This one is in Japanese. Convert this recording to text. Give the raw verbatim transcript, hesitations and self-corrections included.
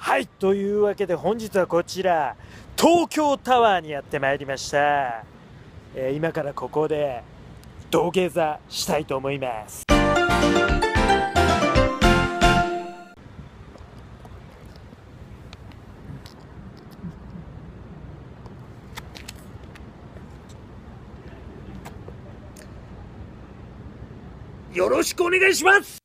はい、というわけで本日はこちら東京タワーにやってまいりました。えー、今からここで土下座したいと思います。よろしくお願いします。